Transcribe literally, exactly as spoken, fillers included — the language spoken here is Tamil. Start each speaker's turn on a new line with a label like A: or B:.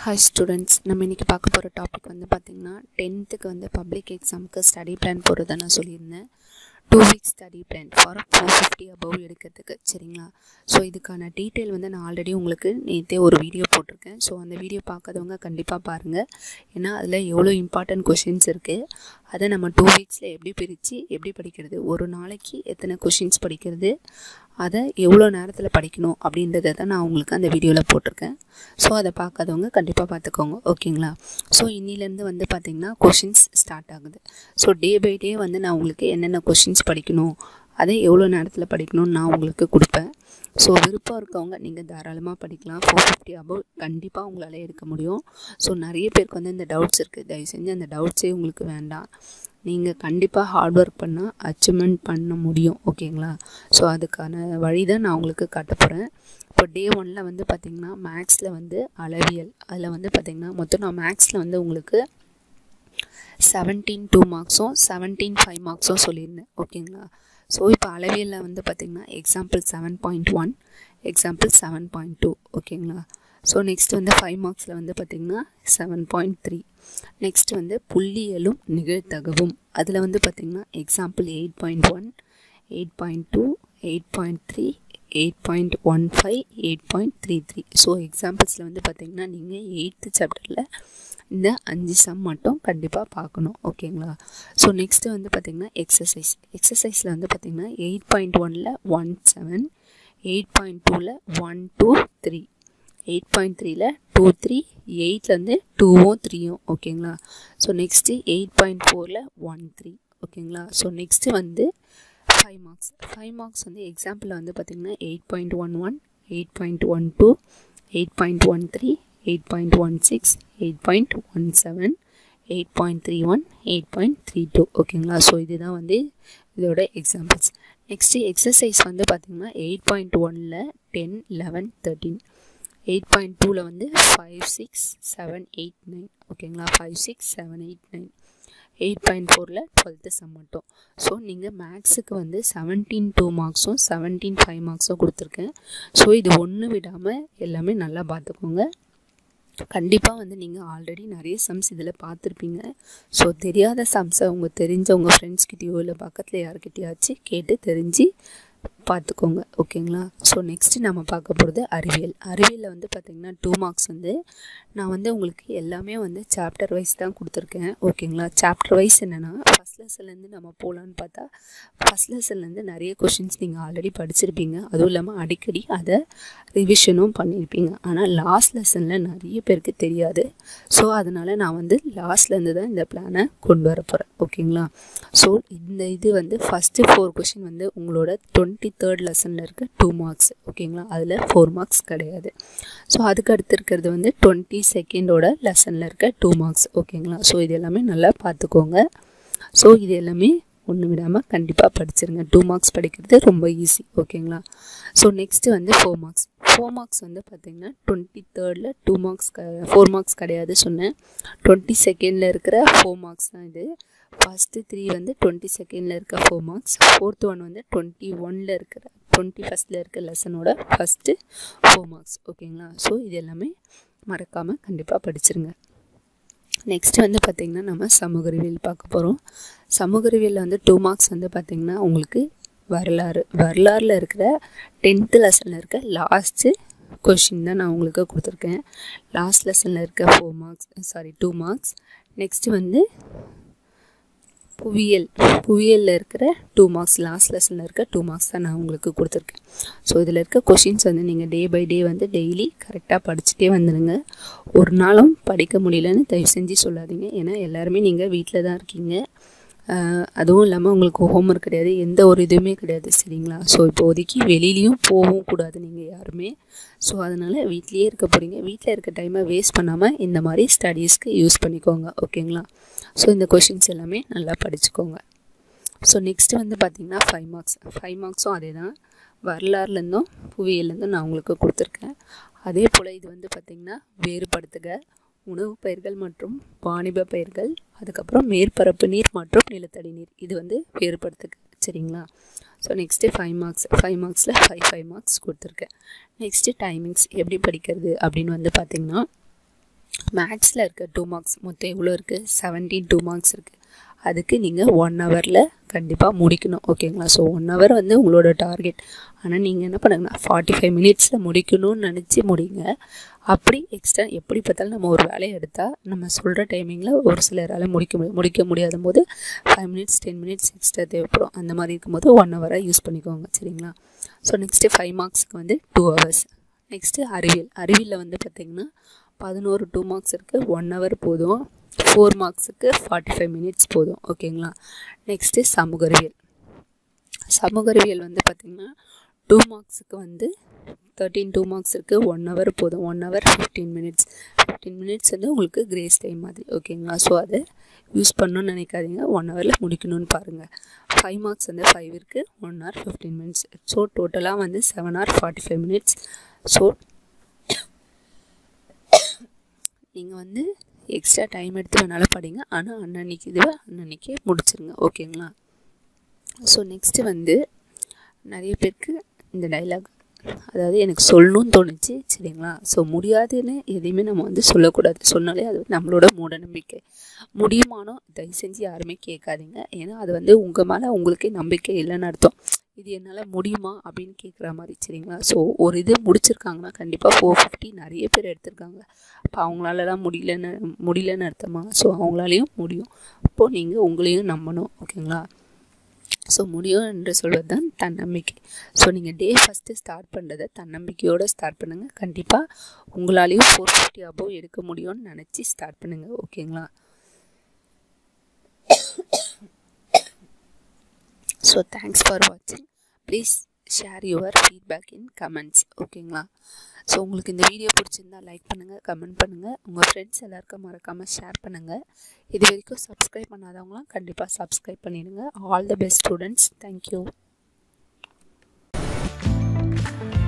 A: Hi students, நம்ம இன்னைக்கு பார்க்க போற டாபிக் வந்து பாத்தீங்கன்னா tenth க்கு வந்து பப்ளிக் எக்ஸாம்க்கு ஸ்டடி பிளான் போடுறத நான் சொல்லியிருந்தேன். two weeks study plan for four fifty above எடுக்கிறதுக்கு சரிங்களா. ஸோ இதுக்கான டீட்டெயில் வந்து நான் ஆல்ரெடி உங்களுக்கு நேற்றே ஒரு வீடியோ போட்டிருக்கேன். ஸோ அந்த வீடியோ பார்க்காதவங்க கண்டிப்பாக பாருங்கள். ஏன்னா அதில் எவ்வளோ இம்பார்ட்டன்ட் கொஷின்ஸ் இருக்குது, அதை நம்ம டூ வீக்ஸில் எப்படி பிரித்து எப்படி படிக்கிறது, ஒரு நாளைக்கு எத்தனை கொஷின்ஸ் படிக்கிறது, அதை எவ்வளோ நேரத்தில் படிக்கணும் அப்படின்றத தான் நான் உங்களுக்கு அந்த வீடியோவில் போட்டிருக்கேன். ஸோ அதை பார்க்காதவங்க கண்டிப்பாக பார்த்துக்கோங்க ஓகேங்களா. ஸோ இன்னிலேருந்து வந்து பார்த்திங்கன்னா கொஷின்ஸ் ஸ்டார்ட் ஆகுது. ஸோ டே பை டே வந்து நான் உங்களுக்கு என்னென்ன கொஷின்ஸ் படிக்கணும், அதை எவ்வளோ நேரத்தில் படிக்கணும்னு நான் உங்களுக்கு கொடுப்பேன். ஸோ விருப்பம் இருக்கவங்க நீங்கள் தாராளமாக படிக்கலாம். ஃபோர் ஃபிஃப்டி அபவ் கண்டிப்பாக உங்களால் எடுக்க முடியும். ஸோ நிறைய பேருக்கு வந்து இந்த டவுட்ஸ் இருக்குது. தயவு செஞ்சு அந்த டவுட்ஸே உங்களுக்கு வேண்டாம். நீங்கள் கண்டிப்பாக ஹார்ட் ஒர்க் பண்ணால் அச்சீவ்மெண்ட் பண்ண முடியும் ஓகேங்களா. ஸோ அதுக்கான வழி தான் நான் உங்களுக்கு காட்ட போகிறேன். இப்போ டே ஒனில் வந்து பார்த்திங்கன்னா மேக்ஸில் வந்து அளவியல், அதில் வந்து பார்த்திங்கன்னா மொத்தம் நான் மேக்ஸில் வந்து உங்களுக்கு செவன்டீன் டூ மார்க்ஸும் செவன்டீன் ஃபைவ் மார்க்ஸும் சொல்லியிருந்தேன் ஓகேங்களா. ஸோ இப்போ அளவியலில் வந்து பார்த்திங்கன்னா example seven point one example seven point two ஓகேங்களா. ஸோ நெக்ஸ்ட் வந்து ஃபைவ் மார்க்ஸில் வந்து பார்த்திங்கன்னா செவன் பாயிண்ட் த்ரீ நெக்ஸ்ட் வந்து புள்ளியலும் நிகழ்தகவும், அதில் வந்து பார்த்திங்கன்னா example eight point one eight point two eight point three eight point one five eight point three three so எக்ஸாம்பிள்ஸில் வந்து பார்த்திங்கன்னா நீங்கள் எயித்து சாப்டரில் இந்த அஞ்சு சம் மட்டும் கண்டிப்பாக பார்க்கணும் ஓகேங்களா. ஸோ நெக்ஸ்ட்டு வந்து பார்த்திங்கன்னா எக்ஸசைஸ் எக்ஸசைஸில் வந்து பார்த்திங்கன்னா எயிட் பாயிண்ட் ஒனில் ஒன் செவன் எயிட் பாயிண்ட் டூவில் one two three eight point த்ரீல டூ த்ரீ எயிட்லேருந்து டூவும் த்ரீயும் ஓகேங்களா. ஸோ நெக்ஸ்ட்டு எயிட் பாயிண்ட் ஃபோரில் ஒன் த்ரீ ஓகேங்களா. ஸோ நெக்ஸ்ட்டு வந்து ஃபைவ் மார்க்ஸ் ஃபைவ் மார்க்ஸ் வந்து எக்ஸாம்பிளில் வந்து பார்த்திங்கன்னா eight point one one eight point one two eight point one three eight point one six eight point one seven eight point three one eight point three two ஓகேங்களா. ஸோ இதுதான் வந்து இதோட எக்ஸாம்பிள்ஸ். நெக்ஸ்ட்டு எக்ஸசைஸ் வந்து பார்த்திங்கன்னா எயிட் பாயிண்ட் ஒனில் ten eleven thirteen eight point டூவில் வந்து five six seven eight nine ஓகேங்களா. Five six seven eight nine eight point ஃபோரில் டுவெல்த்து சம் மட்டும். ஸோ நீங்கள் மேக்ஸுக்கு வந்து செவன்டீன் டூ மார்க்ஸும் செவன்டீன் ஃபைவ் மார்க்ஸும் கொடுத்துருக்கேன். ஸோ இது ஒன்று விடாமல் எல்லாமே நல்லா பார்த்துக்கோங்க. கண்டிப்பாக வந்து நீங்கள் ஆல்ரெடி நிறைய சம்ஸ் இதில் பார்த்துருப்பீங்க. ஸோ தெரியாத சம்ஸை உங்கள் தெரிஞ்ச உங்கள் ஃப்ரெண்ட்ஸ்கிட்டயோ இல்லை பக்கத்தில் யாருக்கிட்டையாச்சும் கேட்டு தெரிஞ்சு பார்த்துக்கோங்க ஓகேங்களா. ஸோ நெக்ஸ்ட்டு நம்ம பார்க்க போகிறது அறிவியல். அறிவியலில் வந்து பார்த்திங்கன்னா டூ மார்க்ஸ் வந்து நான் வந்து உங்களுக்கு எல்லாமே வந்து சாப்டர் வைஸ் தான் கொடுத்துருக்கேன் ஓகேங்களா. சாப்டர் வைஸ் என்னென்னா ஃபஸ்ட் லெசன்லேருந்து நம்ம போகலான்னு பார்த்தா ஃபஸ்ட் லெசன்லேருந்து நிறைய கொஷின்ஸ் நீங்கள் ஆல்ரெடி படிச்சிருப்பீங்க. அதுவும் இல்லாமல் அடிக்கடி அதை ரிவிஷனும் பண்ணியிருப்பீங்க. ஆனால் லாஸ்ட் லெசனில் நிறைய பேருக்கு தெரியாது. ஸோ அதனால் நான் வந்து லாஸ்ட்லேருந்து தான் இந்த பிளானை கொண்டு வர போகிறேன் ஓகேங்களா. ஸோ இந்த இது வந்து ஃபஸ்ட்டு ஃபோர் கொஷின் வந்து உங்களோட டுவெண்ட்டி தேர்ட் லெசனில் இருக்க டூ மார்க்ஸ் ஓகேங்களா. அதில் ஃபோர் மார்க்ஸ் கிடையாது. ஸோ அதுக்கு அடுத்து இருக்கிறது வந்து டுவெண்ட்டி செகண்டோட லெசனில் இருக்க டூ மார்க்ஸ் ஓகேங்களா. ஸோ இது எல்லாமே நல்லா பார்த்துக்கோங்க. ஸோ இது எல்லாமே ஒன்று விடாமல் கண்டிப்பாக படிச்சிருங்க. டூ மார்க்ஸ் படிக்கிறது ரொம்ப ஈஸி ஓகேங்களா. ஸோ நெக்ஸ்ட்டு வந்து ஃபோர் மார்க்ஸ் ஃபோர் மார்க்ஸ் வந்து பார்த்திங்கன்னா டுவெண்ட்டி தேர்டில் டூ மார்க்ஸ் க ஃபோர் மார்க்ஸ் கிடையாது சொன்னேன். டுவெண்ட்டி செகண்டில் இருக்கிற ஃபோர் மார்க்ஸ் தான் இது. ஃபஸ்ட்டு த்ரீ வந்து டுவெண்ட்டி செகண்டில் இருக்க ஃபோர் மார்க்ஸ், ஃபோர்த் ஒன் வந்து டுவெண்ட்டி ஒனில் இருக்கிற டுவெண்ட்டி ஃபஸ்ட்டில் இருக்க லெசனோட ஃபஸ்ட்டு ஃபோர் மார்க்ஸ் ஓகேங்களா. ஸோ இது எல்லாமே மறக்காமல் கண்டிப்பாக படிச்சிருங்க. நெக்ஸ்ட்டு வந்து பார்த்திங்கன்னா நம்ம சமூக அறிவியல் பார்க்க போகிறோம். சமூக அறிவியலில் வந்து டூ மார்க்ஸ் வந்து பார்த்திங்கன்னா உங்களுக்கு வரலாறு வரலாறில் இருக்கிற டென்த்து லெசனில் இருக்க லாஸ்ட்டு கொஷின் தான் நான் உங்களுக்கு கொடுத்துருக்கேன். லாஸ்ட் லெசனில் இருக்க four marks sorry two marks. Next வந்து புவியியல் புவியியலில் இருக்கிற டூ மார்க்ஸ் லாஸ்ட் லெசனில் இருக்க டூ மார்க்ஸ் தான் நான் உங்களுக்கு கொடுத்துருக்கேன். ஸோ இதில் இருக்க கொஷின்ஸ் வந்து நீங்கள் டே பை டே வந்து டெய்லி கரெக்டாக படிச்சுட்டே வந்துடுங்க. ஒரு நாளும் படிக்க முடியலன்னு தயவு செஞ்சு சொல்லாதீங்க. ஏன்னா எல்லாருமே நீங்கள் வீட்டில் தான் இருக்கீங்க. அதுவும் இல்லாமல் உங்களுக்கு ஹோம்ஒர்க் கிடையாது, எந்த ஒரு இதுவுமே கிடையாது சரிங்களா. ஸோ இப்போதைக்கு வெளியிலையும் போகவும் கூடாது நீங்கள் யாருமே. ஸோ அதனால் வீட்லேயே இருக்க போகிறீங்க. வீட்டில் இருக்க டைமை வேஸ்ட் பண்ணாமல் இந்த மாதிரி ஸ்டடீஸ்க்கு யூஸ் பண்ணிக்கோங்க ஓகேங்களா. ஸோ இந்த கொஷின்ஸ் எல்லாமே நல்லா படிச்சுக்கோங்க. ஸோ நெக்ஸ்ட்டு வந்து பார்த்திங்கன்னா ஃபைவ் மார்க்ஸ் ஃபைவ் மார்க்ஸும் அதே தான். வரலாறுலேருந்தும் புவியிலேருந்தும் நான் உங்களுக்கு கொடுத்துருக்கேன். அதே போல் இது வந்து பார்த்திங்கன்னா வேறுபடுத்துக, உணவு பயிர்கள் மற்றும் வாணிப பயிர்கள், அதுக்கப்புறம் மேற்பரப்பு நீர் மற்றும் நிலத்தடி நீர், இது வந்து வேறுபடுத்துக சரிங்களா. So next five marks five மார்க்ஸில் ஃபைவ் ஃபைவ் மார்க்ஸ் கொடுத்துருக்கேன். நெக்ஸ்ட்டு டைமிங்ஸ் எப்படி படிக்கிறது அப்படின்னு வந்து பார்த்திங்கன்னா மேக்ஸில் இருக்க டூ மார்க்ஸ் மொத்தம் எவ்வளோ இருக்குது, செவன்டீன் டூ மார்க்ஸ் இருக்குது. அதுக்கு நீங்கள் ஒன் ஹவரில் கண்டிப்பாக முடிக்கணும். ஓகேங்களா? ஸோ ஒன் ஹவர் வந்து உங்களோட டார்கெட். ஆனால் நீங்கள் என்ன பண்ணுங்கன்னா ஃபார்ட்டி ஃபைவ் மினிட்ஸில் முடிக்கணும்னு நினச்சி முடிங்க. அப்படி எக்ஸ்ட்ரா எப்படி பார்த்தாலும் நம்ம ஒரு வேலையை எடுத்தால் நம்ம சொல்கிற டைமிங்கில் ஒரு சிலரால் முடிக்க முடியும். முடிக்க முடியாத போது five minutes ten minutes extra தேவைப்படும். அந்த மாதிரி இருக்கும்போது ஒன் ஹவராக யூஸ் பண்ணிக்கோங்க. சரிங்களா? ஸோ நெக்ஸ்ட்டு ஃபைவ் மார்க்ஸுக்கு வந்து டூ ஹவர்ஸ். நெக்ஸ்ட்டு அறிவியல். அறிவியலில் வந்து பார்த்திங்கன்னா பதினோரு டூ மார்க்ஸ் இருக்குது, ஒன் ஹவர் போதும். ஃபோர் மார்க்ஸுக்கு ஃபார்ட்டி ஃபைவ் மினிட்ஸ் போதும். ஓகேங்களா? நெக்ஸ்ட்டு சமூக அறிவியல். சமூக அறிவியல் வந்து பார்த்திங்கன்னா டூ மார்க்ஸுக்கு வந்து தேர்ட்டீன் டூ மார்க்ஸ் இருக்குது, ஒன் ஹவர் போதும். One hour fifteen minutes fifteen minutes வந்து உங்களுக்கு கிரேஸ் டைம் மாதிரி. ஓகேங்களா? ஸோ அதை யூஸ் பண்ணணும்னு நினைக்காதீங்க, ஒன் ஹவரில் முடிக்கணும்னு பாருங்கள். ஃபைவ் மார்க்ஸ் வந்து ஃபைவ் இருக்குது, one hour fifteen minutes. So டோட்டலாக வந்து seven hour forty five minutes. So நீங்கள் வந்து எக்ஸ்ட்ரா டைம் எடுத்து வேணாலும் படிங்க, ஆனால் அன்னன்னைக்கு இதுவை அன்னன்னைக்கே முடிச்சிருங்க. ஓகேங்களா? ஸோ நெக்ஸ்ட்டு வந்து நிறைய பேருக்கு இந்த டைலாக், அதாவது எனக்கு சொல்லணும்னு தோணுச்சு. சரிங்களா? ஸோ முடியாதுன்னு எதையுமே நம்ம வந்து சொல்லக்கூடாது. சொன்னாலே அது நம்மளோட மூட நம்பிக்கை. முடியுமானோ தயவு செஞ்சு யாருமே கேட்காதீங்க. ஏன்னா அது வந்து உங்கள் மேலே உங்களுக்கே நம்பிக்கை இல்லைன்னு அர்த்தம். இது என்னால் முடியுமா அப்படின்னு கேட்குற மாதிரி. சரிங்களா? ஸோ ஒரு இது முடிச்சிருக்காங்கன்னா கண்டிப்பாக ஃபோர் ஃபிஃப்டி நிறைய பேர் எடுத்திருக்காங்க. அப்போ அவங்களாலலாம் முடியலன்னு முடியலன்னு அர்த்தமா? ஸோ அவங்களாலையும் முடியும். அப்போது நீங்கள் உங்களையும் நம்பணும். ஓகேங்களா? ஸோ முடியும் என்று சொல்வது தான் தன்னம்பிக்கை. ஸோ நீங்கள் டே ஃபஸ்ட்டு ஸ்டார்ட் பண்ணுறதை தன்னம்பிக்கையோடு ஸ்டார்ட் பண்ணுங்கள். கண்டிப்பாக உங்களாலேயும் ஃபோர் ஃபிஃப்டி அபோவ் எடுக்க முடியும்னு நினச்சி ஸ்டார்ட் பண்ணுங்கள். ஓகேங்களா? ஸோ தேங்க்ஸ் ஃபார் வாட்சிங். Please share your feedback in comments. ஓகேங்களா? ஸோ உங்களுக்கு இந்த வீடியோ பிடிச்சிருந்தால் லைக் பண்ணுங்கள், கமெண்ட் பண்ணுங்கள், உங்கள் ஃப்ரெண்ட்ஸ் எல்லாருக்கும் மறக்காமல் ஷேர் பண்ணுங்கள். இது வரைக்கும் சப்ஸ்கிரைப் பண்ணாதவங்களாம் கண்டிப்பாக சப்ஸ்கிரைப் பண்ணிடுங்க. All the best students. Thank you.